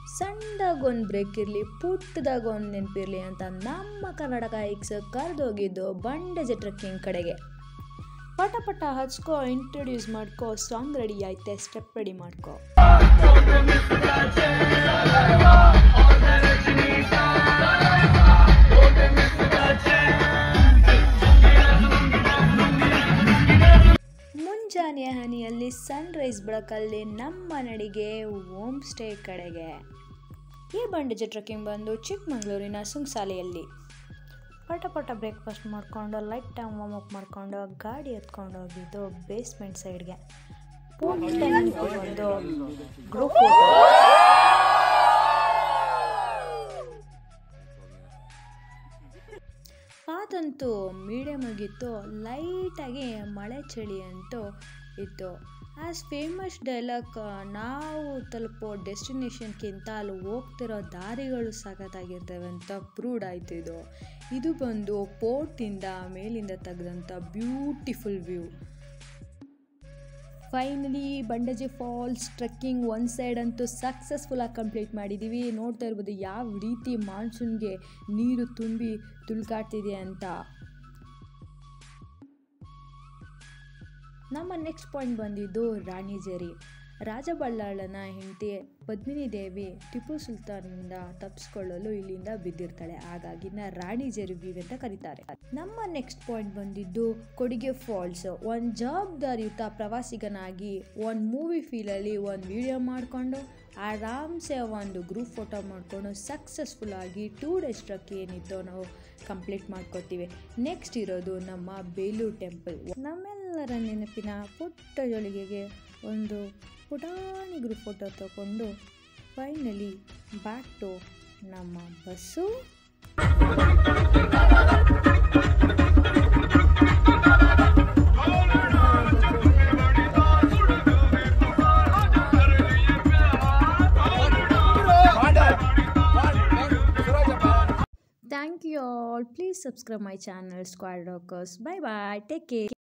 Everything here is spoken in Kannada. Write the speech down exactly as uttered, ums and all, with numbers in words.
ಸಣ್ಣದಾಗ ಒಂದು ಬ್ರೇಕ್ ಇರಲಿ, ಪುಟ್ಟದಾಗ ಒಂದು ನೆನಪಿರಲಿ ಅಂತ ನಮ್ಮ ಕರ್ನಾಟಕ ಹೈಕ್ಸ್ ಕರೆದೋಗಿದ್ದು ಬಂಡಾಜೆ ಟ್ರೆಕ್ಕಿಂಗ್ ಕಡೆಗೆ. ಪಟ ಪಟ ಹಚ್ಕೋ, ಇಂಟ್ರೊಡ್ಯೂಸ್ ಮಾಡ್ಕೋ, ಸಾಂಗ್ ರೆಡಿ ಆಯ್ತೆ, ಸ್ಟೆಪ್ ರೆಡಿ ಮಾಡ್ಕೋ. ಮುಂಜಾನೆ ಹನಿಯಲ್ಲಿ ಸನ್ರೈಸ್ ಬೆಳಕಲ್ಲಿ ನಮ್ಮ ನಡಿಗೆ ಹೋಮ್ ಸ್ಟೇ ಕಡೆಗೆ. ಈ ಬಂಡಾಜೆ ಟ್ರೆಕ್ಕಿಂಗ್ ಬಂದು ಚಿಕ್ಕಮಗಳೂರಿನ ಸುಂಗಸಾಲೆಯಲ್ಲಿ. ಪಟ ಪಟ ಬ್ರೇಕ್ಫಾಸ್ಟ್ ಮಾಡಿಕೊಂಡು ಲೈಟ್ ಟೈಮ್ ವಾರ್ಮ್ ಅಪ್ ಮಾಡಿಕೊಂಡು ಗಾಡಿ ಎತ್ಕೊಂಡು ಹೋಗಿದ್ದು ಬೇಸ್ಮೆಂಟ್ ಸೈಡ್ಗೆ. ಒಂದು ಗ್ರೂಪ್ ಅದಂತೂ ಮೀಡಿಯಮ್ ಆಗಿತ್ತು, ಲೈಟಾಗಿ ಮಳೆ ಚಳಿ ಅಂತೂ ಇತ್ತು. ಆ್ಯಸ್ ಫೇಮಸ್ ಡೈಲಾಗ್, ನಾವು ತಲುಪೋ ಡೆಸ್ಟಿನೇಷನ್ಗಿಂತ ಅಲ್ಲಿ ಹೋಗ್ತಿರೋ ದಾರಿಗಳು ಸಖತ್ತಾಗಿರ್ತವೆ ಅಂತ ಪ್ರೂವ್ಡ್ ಆಯ್ತು. ಇದು ಇದು ಬಂದು ಪೋರ್ಟಿಂದ ಮೇಲಿಂದ ತೆಗೆದಂಥ beautiful view. Finally Bandaje falls trekking ಒಂದು ಸೈಡ್ ಅಂತೂ ಸಕ್ಸಸ್ಫುಲ್ಲಾಗಿ ಕಂಪ್ಲೀಟ್ ಮಾಡಿದ್ದೀವಿ. ನೋಡ್ತಾ ಇರ್ಬೋದು ಯಾವ ರೀತಿ ಮಾನ್ಸೂನ್ಗೆ ನೀರು ತುಂಬಿ ತುಳ್ಕಾಡ್ತಿದೆ ಅಂತ. ನಮ್ಮ ನೆಕ್ಸ್ಟ್ ಪಾಯಿಂಟ್ ಬಂದಿದ್ದು ರಾಣಿಜೇರಿ. ರಾಜಬಳ್ಳಾಳನ ಹೆಂಡತಿ ಪದ್ಮಿನಿ ದೇವಿ ಟಿಪ್ಪು ಸುಲ್ತಾನಿಂದ ತಪ್ಪಿಸ್ಕೊಳ್ಳಲು ಇಲ್ಲಿಂದ ಬಿದ್ದಿರ್ತಾಳೆ, ಹಾಗಾಗಿ ರಾಣಿಜೇರಿ ವ್ಯೂ ಅಂತ ಕರೀತಾರೆ. ನಮ್ಮ ನೆಕ್ಸ್ಟ್ ಪಾಯಿಂಟ್ ಬಂದಿದ್ದು ಕೊಡಿಗೆ ಫಾಲ್ಸ್. ಒಂದು ಜವಾಬ್ದಾರಿಯುತ ಪ್ರವಾಸಿಗನಾಗಿ ಒಂದು ಮೂವಿ ಫೀಲಲ್ಲಿ ಒಂದು ವಿಡಿಯೋ ಮಾಡಿಕೊಂಡು ಆರಾಮ್ಸೆ ಒಂದು ಗ್ರೂಪ್ ಫೋಟೋ ಮಾಡಿಕೊಂಡು ಸಕ್ಸಸ್ಫುಲ್ ಆಗಿ ಟೂ ಡೇಸ್ ಟ್ರಕ್ ಏನಿತ್ತು ನಾವು ಕಂಪ್ಲೀಟ್ ಮಾಡ್ಕೊತೀವಿ. ನೆಕ್ಸ್ಟ್ ಇರೋದು ನಮ್ಮ ಬೇಲೂರು ಟೆಂಪಲ್. ನಮ್ಮೆಲ್ಲರ ನೆನಪಿನ ಪುಟ್ಟ ಜೊಳಿಗೆಗೆ ಒಂದು ಪುಟಾಣಿ ಗ್ರೂಪ್ ಫೋಟೋ ತಗೊಂಡು ಫೈನಲಿ ಬ್ಯಾಕ್ ಟು ನಮ್ಮ bus. Thank you all. Please subscribe my channel Squad Rockers. Bye bye. Take care.